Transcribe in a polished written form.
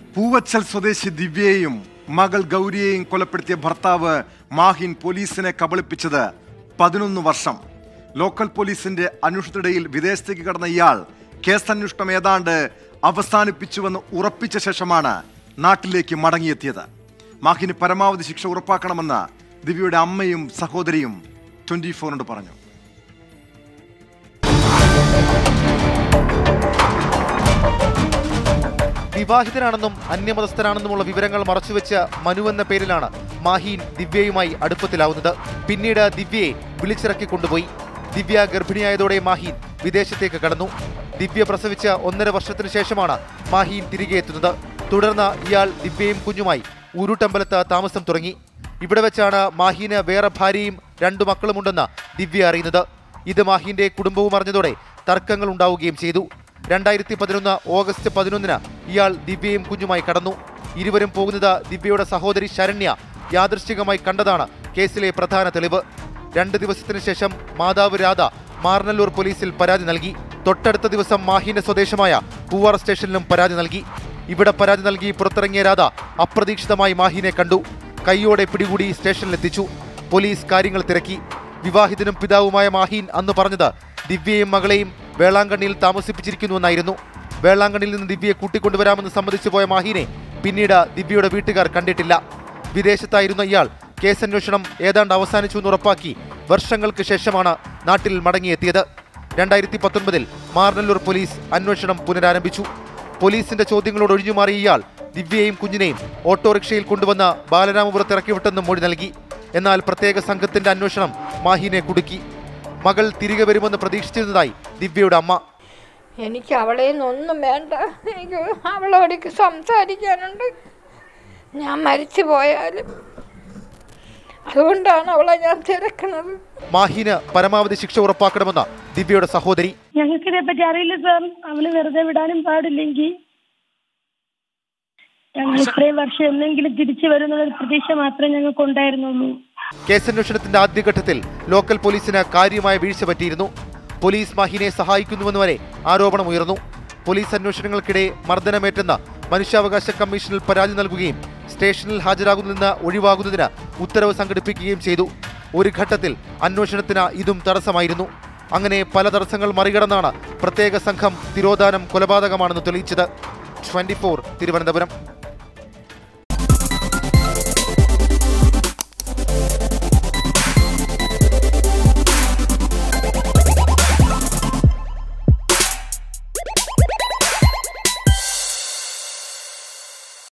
പൂവച്ചൽ സ്വദേശി ദിവ്യയെയും മകൾ ഗൗരിയെയും കൊലപ്പെടുത്തിയ ഭർത്താവ് മാഹിൻ പോലീസിനെ കബളിപ്പിച്ചത് 11 വർഷം. ലോക്കൽ പോലീസിന്റെ അന്വേഷണത്തിനിടയിൽ വിദേശത്തേക്ക് കടന്ന ഇയാൾ കേസന്വേഷണം ഏതാണ്ട് അവസാനിപ്പിച്ചുവെന്ന് ഉറപ്പിച്ച ശേഷമാണ് നാട്ടിലേക്ക് മടങ്ങിയെത്തിയത്. മാഹിന് പരമാവധി ശിക്ഷ ഉറപ്പാക്കണമെന്ന് ദിവ്യയുടെ അമ്മയും സഹോദരിയും 24 പറഞ്ഞു. വിവാഹിതനാണെന്നും അന്യമതസ്ഥനാണെന്നുമുള്ള വിവരങ്ങൾ മറച്ചുവെച്ച മനു എന്ന പേരിലാണ് മാഹീൻ ദിവ്യയുമായി അടുപ്പത്തിലാവുന്നത്. പിന്നീട് ദിവ്യയെ വിളിച്ചിറക്കി കൊണ്ടുപോയി. ദിവ്യ ഗർഭിണിയായതോടെ മാഹീൻ വിദേശത്തേക്ക് കടന്നു. ദിവ്യ പ്രസവിച്ച 1.5 വർഷത്തിന് ശേഷമാണ് മാഹീൻ തിരികെ എത്തുന്നത്. തുടർന്ന് ഇയാൾ ദിവ്യയും കുഞ്ഞുമായി ഊരുട്ടമ്പലത്ത് താമസം തുടങ്ങി. ഇവിടെ വെച്ചാണ് മാഹീന് വേറെ ഭാര്യയും 2 മക്കളുമുണ്ടെന്ന് ദിവ്യ അറിയുന്നത്. ഇത് മാഹീന്റെ കുടുംബവും അറിഞ്ഞതോടെ തർക്കങ്ങൾ ഉണ്ടാവുകയും ചെയ്തു. 2011 ഓഗസ്റ്റ് 11 ഇയാൾ ദിവ്യയും കുഞ്ഞുമായി കടന്നു. ഇരുവരും പോകുന്നത് ദിവ്യയുടെ സഹോദരി ശരണ്യ യാദൃശ്ചികമായി കണ്ടതാണ് കേസിലെ പ്രധാന തെളിവ്. 2 ദിവസത്തിന് ശേഷം മാതാവ് രാധ മാർനല്ലൂർ പോലീസിൽ പരാതി നൽകി. തൊട്ടടുത്ത ദിവസം മാഹീന്റെ സ്വദേശമായ പൂവാർ സ്റ്റേഷനിലും പരാതി നൽകി. ഇവിടെ പരാതി നൽകി പുറത്തിറങ്ങിയ രാധ അപ്രതീക്ഷിതമായി മാഹീനെ കണ്ടു. കൈയോടെ പിടികൂടി സ്റ്റേഷനിലെത്തിച്ചു. പോലീസ് കാര്യങ്ങൾ തിരക്കി. വിവാഹിതനും പിതാവുമായ മാഹീൻ അന്ന് പറഞ്ഞത് ദിവ്യയും മകളെയും വേളാങ്കണ്ണിയിൽ താമസിപ്പിച്ചിരിക്കുന്നുവെന്നായിരുന്നു. വേളാങ്കണ്ണിയിൽ നിന്ന് ദിവ്യയെ കൂട്ടിക്കൊണ്ടുവരാമെന്ന് സമ്മതിച്ചു പോയ മാഹീനെ പിന്നീട് ദിവ്യയുടെ വീട്ടുകാർ കണ്ടിട്ടില്ല. വിദേശത്തായിരുന്ന ഇയാൾ കേസന്വേഷണം ഏതാണ്ട് അവസാനിച്ചുവെന്ന് ഉറപ്പാക്കി വർഷങ്ങൾക്ക് ശേഷമാണ് നാട്ടിൽ മടങ്ങിയെത്തിയത്. 2019 മാർനല്ലൂർ പോലീസ് അന്വേഷണം പുനരാരംഭിച്ചു. പോലീസിന്റെ ചോദ്യങ്ങളോട് ഒഴിഞ്ഞുമാറിയ ഇയാൾ ദിവ്യയെയും കുഞ്ഞിനെയും ഓട്ടോറിക്ഷയിൽ കൊണ്ടുവന്ന് ബാലരാമപുരത്ത് ഇറക്കിവിട്ടെന്ന് മൊഴി നൽകി. എന്നാൽ പ്രത്യേക സംഘത്തിന്റെ അന്വേഷണം മാഹീനെ കുടുക്കി. മകൾ തിരികെ വരുമെന്ന് പ്രതീക്ഷിച്ചിരുന്നതായി ദിവ്യയുടെ അമ്മ. എനിക്ക് അവളെ ഒന്നും വേണ്ട, എനിക്ക് അവളോടേക്ക് സംസാരിക്കാനുണ്ട്. ഞാൻ മരിച്ചു പോയാലും അതുകൊണ്ടാണ് അവളെ ഞാൻ തിരക്കുന്നത്. മാഹീന് പരമാവധി ശിക്ഷ ഉറപ്പാക്കണമെന്ന് ദിവ്യയുടെ സഹോദരി. ഞങ്ങൾക്കിതേപ്പറ്റി അറിയില്ല സാർ. അവള് വെറുതെ വിടാനും പാടില്ലെങ്കിൽ ഞങ്ങൾ ഇത്രയും വർഷം എന്തെങ്കിലും തിരിച്ചു വരുന്നൊരു പ്രതീക്ഷ മാത്രമേ ഞങ്ങൾക്ക് ഉണ്ടായിരുന്നുള്ളൂ. കേസന്വേഷണത്തിന്റെ ആദ്യഘട്ടത്തിൽ ലോക്കൽ പോലീസിന് കാര്യമായ വീഴ്ച പറ്റിയിരുന്നു. പോലീസ് മാഹീനെ സഹായിക്കുന്നുവെന്ന് വരെ ആരോപണമുയർന്നു. പോലീസ് അന്വേഷണങ്ങൾക്കിടെ മർദ്ദനമേറ്റെന്ന് മനുഷ്യാവകാശ കമ്മീഷനിൽ പരാതി നൽകുകയും സ്റ്റേഷനിൽ ഹാജരാകുന്നതിന് ഒഴിവാകുന്നതിന് ഉത്തരവ് സംഘടിപ്പിക്കുകയും ചെയ്തു. ഒരു ഘട്ടത്തിൽ അന്വേഷണത്തിന് ഇതും തടസ്സമായിരുന്നു. അങ്ങനെ പല തടസ്സങ്ങൾ മറികടന്നാണ് പ്രത്യേക സംഘം തിരോധാനം കൊലപാതകമാണെന്ന് തെളിയിച്ചത്. 24 തിരുവനന്തപുരം.